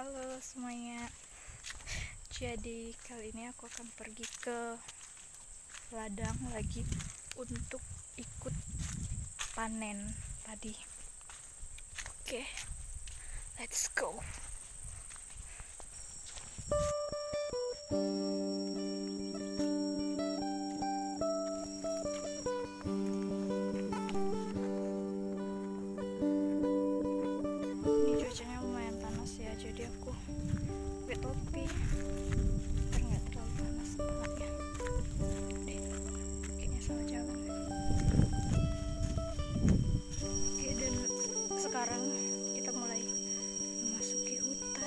Halo semuanya. Jadi kali ini aku akan pergi ke ladang lagi untuk ikut panen padi. Oke, let's go. Ini cuacanya lumayan panas ya, jadi aku pakai topi biar nggak terlalu panas kepalanya. Deh, kayaknya salah jalan. Oke, dan sekarang kita mulai memasuki hutan.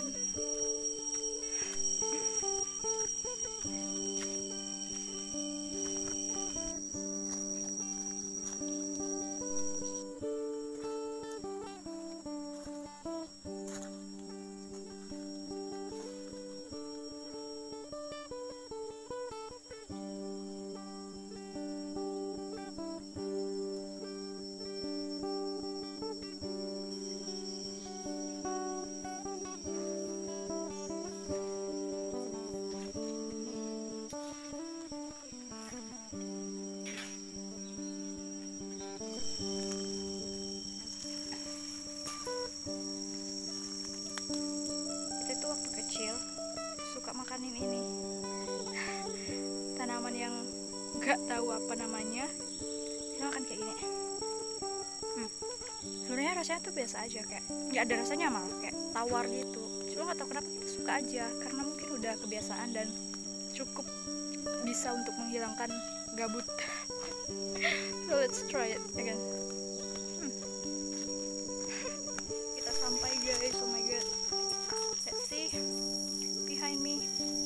Kita tuh waktu kecil suka makanin ini tanaman yang nggak tahu apa namanya, kita makan kayak gini. Sebenarnya rasanya tuh biasa aja, kayak nggak ada rasanya, malah kayak tawar gitu. Cuma nggak tahu kenapa kita suka aja, karena mungkin udah kebiasaan dan cukup bisa untuk menghilangkan gabut. So let's try it again. Kita sampai guys, oh my god. Let's see behind me.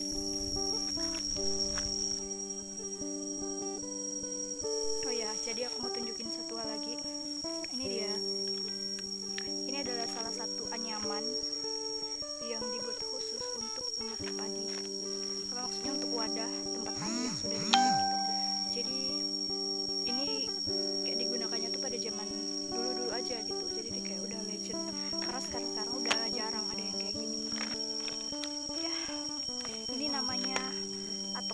Oh ya, jadi aku mau tunjukin satu hal lagi. Ini dia. Ini adalah salah satu anyaman yang dibuat khusus untuk memetik padi. Kalau maksudnya untuk wadah tempat padi yang sudah dipetik gitu. Jadi ini kayak digunakannya tuh pada zaman dulu-dulu aja gitu. Jadi dia kayak udah legend. Karena sekarang udah jarang ada yang kayak gini. Ya, ini namanya atok.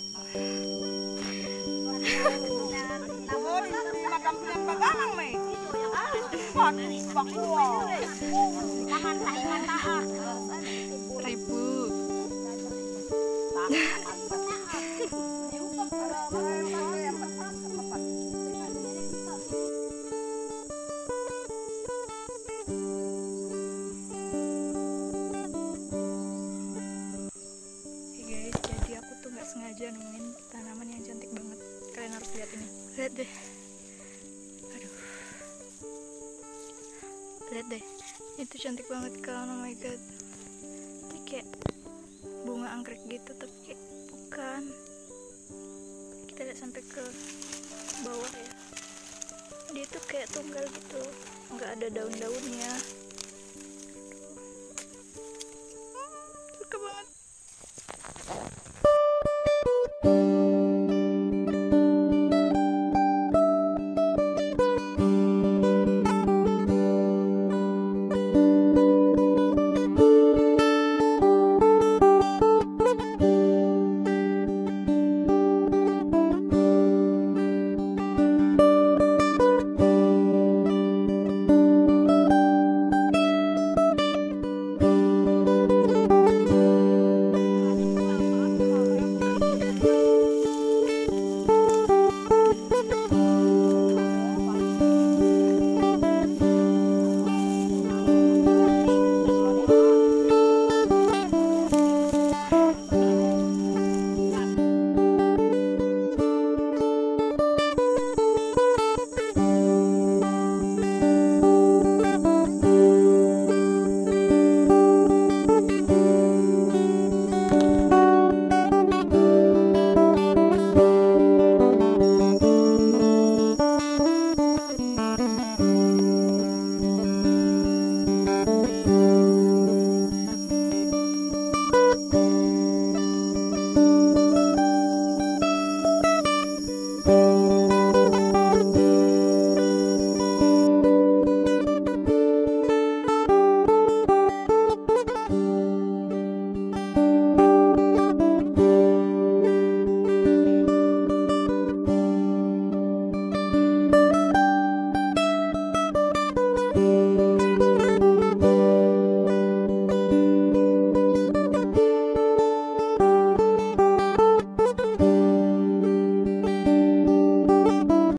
Ribu. Jadi aku tuh nggak sengaja nemuin tanaman yang cantik banget. Kalian harus lihat ini. Lihat deh. Aduh. Lihat deh. Itu cantik banget kan. Oh my god. Ini kayak bunga anggrek gitu, tapi kayak bukan. Kita lihat sampai ke bawah ya. Dia tuh kayak tunggal gitu. Nggak ada daun-daunnya.